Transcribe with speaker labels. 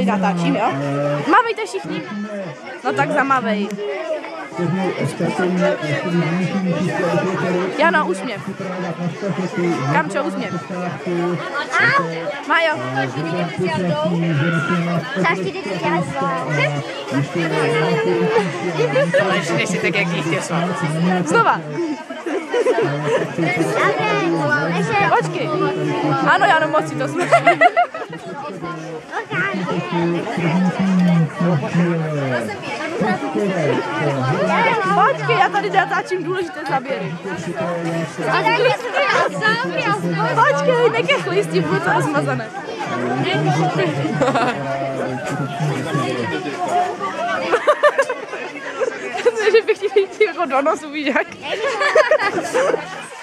Speaker 1: natáčím, jo? Mávejte všichni. No tak zamávej. Jano, úsměv. Kamčo, úsměv. Majo.
Speaker 2: Ale si tak, jak jíchtě jsou.
Speaker 1: Znova. Počkej. Ano, Jano, moc si to jsme. Počkej, já tady natáčím důležité záběry. Počkej, nekechli, s tím bude to rozmazané. Že bych chtěl jít jako do nosu, víš jak?